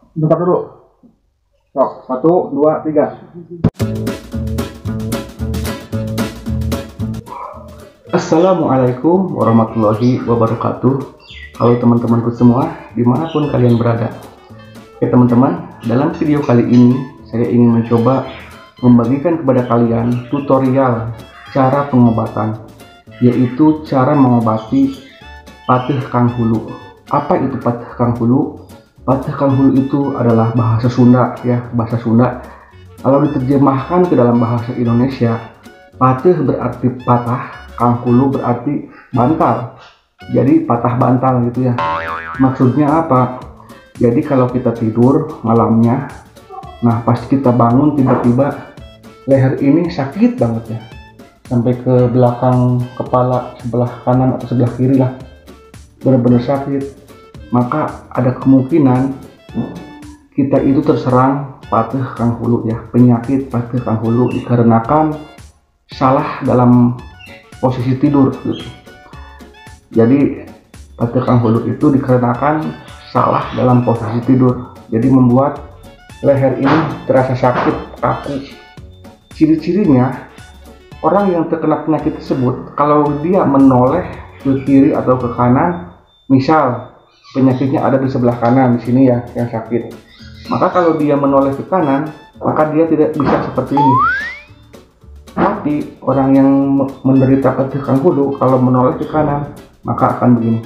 Bentar dulu. Sok, 1, 2, 3. Assalamualaikum warahmatullahi wabarakatuh. Halo teman-temanku semua, dimanapun kalian berada. Oke teman-teman, dalam video kali ini saya ingin mencoba membagikan kepada kalian tutorial cara pengobatan, yaitu cara mengobati patah kang hulu. Apa itu patah kang hulu? Patah kang hulu itu adalah bahasa Sunda ya, bahasa Sunda. Kalau diterjemahkan ke dalam bahasa Indonesia, patah berarti patah, kang hulu berarti bantal. Jadi patah bantal gitu ya. Maksudnya apa? Jadi kalau kita tidur malamnya, nah pas kita bangun tiba-tiba leher ini sakit banget ya, sampai ke belakang kepala sebelah kanan atau sebelah kiri lah, benar-benar sakit. Maka ada kemungkinan kita itu terserang patah kang hulu ya, penyakit patah kang hulu dikarenakan salah dalam posisi tidur gitu. Jadi patah kang hulu itu dikarenakan salah dalam posisi tidur, jadi membuat leher ini terasa sakit, kaku. Ciri-cirinya, orang yang terkena penyakit tersebut kalau dia menoleh ke kiri atau ke kanan, misal penyakitnya ada di sebelah kanan di sini ya yang sakit, maka kalau dia menoleh ke kanan maka dia tidak bisa seperti ini. Tapi orang yang menderita patah kang hulu kalau menoleh ke kanan maka akan begini.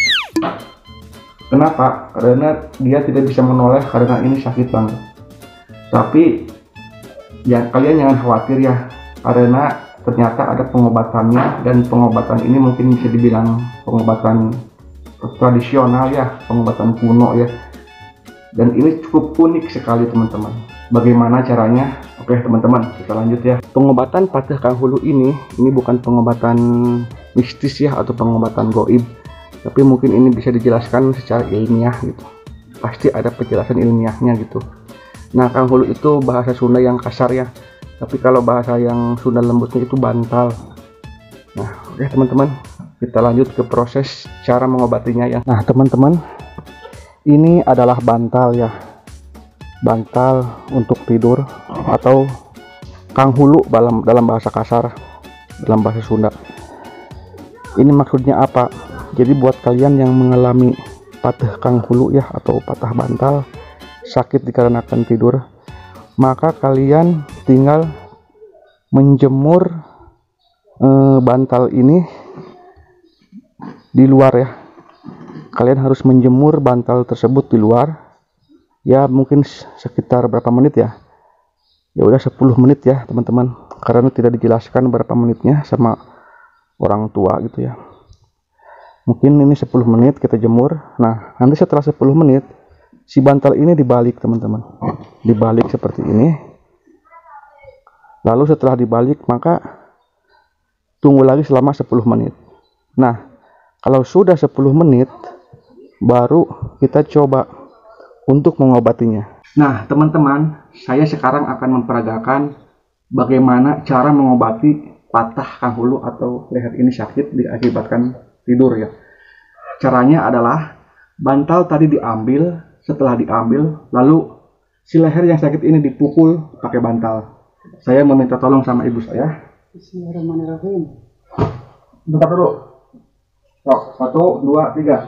Kenapa? Karena dia tidak bisa menoleh karena ini sakit banget. Tapi ya kalian jangan khawatir ya, karena ternyata ada pengobatannya, dan pengobatan ini mungkin bisa dibilang pengobatan tradisional ya, pengobatan kuno ya. Dan ini cukup unik sekali teman-teman. Bagaimana caranya? Oke teman-teman, kita lanjut ya. Pengobatan patah kang hulu ini bukan pengobatan mistis ya, atau pengobatan goib, tapi mungkin ini bisa dijelaskan secara ilmiah gitu. Pasti ada penjelasan ilmiahnya gitu. Nah, kang hulu itu bahasa Sunda yang kasar ya, tapi kalau bahasa yang Sunda lembutnya itu bantal. Nah, oke teman-teman, kita lanjut ke proses cara mengobatinya ya. Nah teman-teman, ini adalah bantal ya, bantal untuk tidur atau kang hulu dalam bahasa kasar, dalam bahasa Sunda. Ini maksudnya apa? Jadi buat kalian yang mengalami patah kang hulu ya, atau patah bantal, sakit dikarenakan tidur, maka kalian tinggal menjemur bantal ini di luar ya. Kalian harus menjemur bantal tersebut di luar ya, mungkin sekitar berapa menit ya, ya udah 10 menit ya teman-teman, karena tidak dijelaskan berapa menitnya sama orang tua gitu ya. Mungkin ini 10 menit kita jemur. Nah nanti setelah 10 menit si bantal ini dibalik teman-teman, dibalik seperti ini. Lalu setelah dibalik maka tunggu lagi selama 10 menit. Nah kalau sudah 10 menit baru kita coba untuk mengobatinya. Nah teman-teman, saya sekarang akan memperagakan bagaimana cara mengobati patah kang hulu atau leher ini sakit diakibatkan tidur ya. Caranya adalah bantal tadi diambil, setelah diambil lalu si leher yang sakit ini dipukul pakai bantal. Saya meminta tolong sama ibu saya. Bismillahirrahmanirrahim. Bentar dulu. Sok, 1, 2, 3.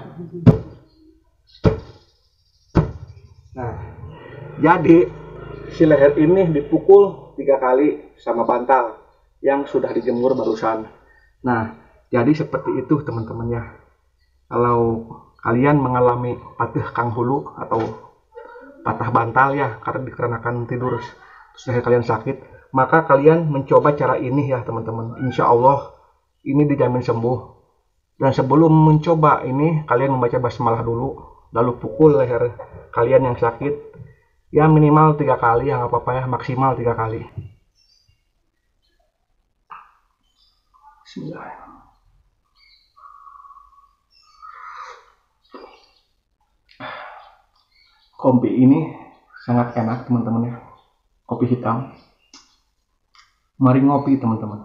Nah, jadi si leher ini dipukul 3 kali sama bantal yang sudah dijemur barusan. Nah, jadi seperti itu teman-teman ya. Kalau kalian mengalami patah kang hulu atau patah bantal ya, karena dikarenakan tidur terus leher kalian sakit, maka kalian mencoba cara ini ya teman-teman. Insya Allah ini dijamin sembuh. Dan sebelum mencoba ini, kalian membaca basmalah dulu, lalu pukul leher kalian yang sakit ya minimal 3 kali ya, nggak apa-apa ya, maksimal 3 kali. Bismillahirrahmanirrahim. Kopi ini sangat enak teman-teman ya, kopi hitam. Mari ngopi teman-teman.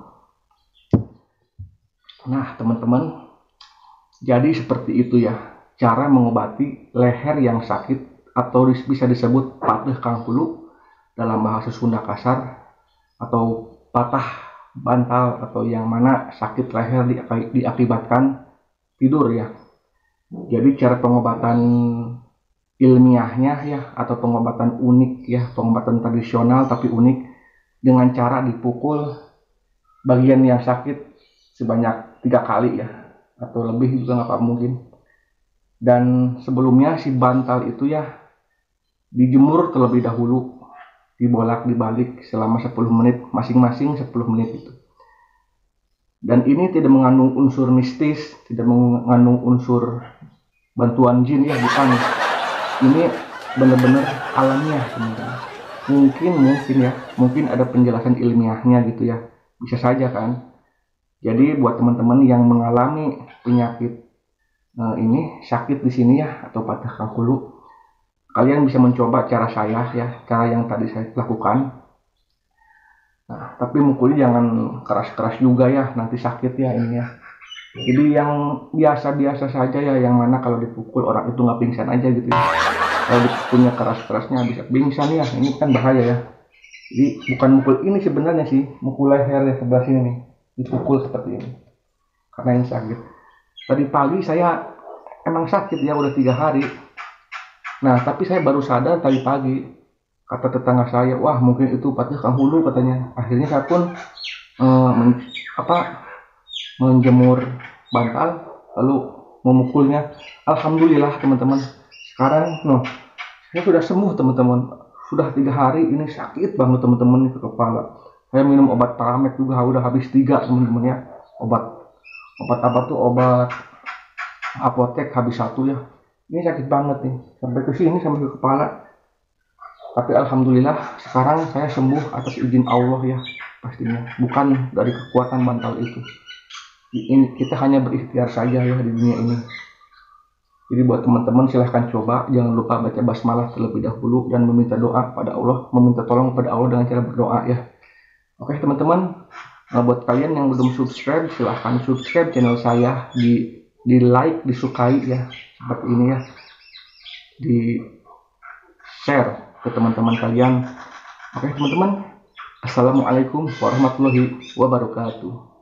Nah teman-teman, jadi seperti itu ya cara mengobati leher yang sakit atau bisa disebut pateuh kang hulu dalam bahasa Sunda kasar, atau patah bantal, atau yang mana sakit leher diakibatkan tidur ya. Jadi cara pengobatan ilmiahnya ya, atau pengobatan unik ya, pengobatan tradisional tapi unik, dengan cara dipukul bagian yang sakit sebanyak 3 kali ya, atau lebih juga nggak mungkin. Dan sebelumnya si bantal itu ya dijemur terlebih dahulu, dibolak-dibalik selama 10 menit, masing-masing 10 menit itu. Dan ini tidak mengandung unsur mistis, tidak mengandung unsur bantuan jin ya, bukan. Ini benar-benar alamiah teman-teman. Mungkin ada penjelasan ilmiahnya gitu ya, bisa saja kan. Jadi buat teman-teman yang mengalami penyakit ini, sakit di sini ya, atau patah kang hulu, kalian bisa mencoba cara saya ya, cara yang tadi saya lakukan. Nah, tapi mukulnya jangan keras-keras juga ya, nanti sakit ya ini ya. Jadi yang biasa-biasa saja ya, yang mana kalau dipukul orang itu nggak pingsan aja gitu ya. Kalau dipukulnya keras-kerasnya bisa pingsan ya, ini kan bahaya ya. Jadi bukan mukul ini sebenarnya sih, mukul leher ya sebelah sini nih, dipukul seperti ini karena yang sakit. Tadi pagi saya emang sakit ya, udah 3 hari. Nah, tapi saya baru sadar tadi pagi. Kata tetangga saya, wah mungkin itu pateuh kang hulu katanya. Akhirnya saya pun menjemur bantal lalu memukulnya. Alhamdulillah teman-teman. Sekarang saya sudah sembuh teman-teman. Sudah 3 hari ini sakit banget teman-teman di kepala. Saya minum obat Paramed juga udah habis 3 teman-teman ya. Obat apa tuh, obat apotek habis 1 ya. Ini sakit banget nih, sampai ke sini, sampai ke kepala. Tapi alhamdulillah sekarang saya sembuh atas izin Allah ya, pastinya bukan dari kekuatan bantal itu. Ini kita hanya berikhtiar saja ya di dunia ini. Jadi buat teman-teman silahkan coba, jangan lupa baca basmalah terlebih dahulu dan meminta doa pada Allah, meminta tolong pada Allah dengan cara berdoa ya. Oke teman-teman, buat kalian yang belum subscribe, silahkan subscribe channel saya, di like, disukai ya, seperti ini ya, di share ke teman-teman kalian. Oke teman-teman, assalamualaikum warahmatullahi wabarakatuh.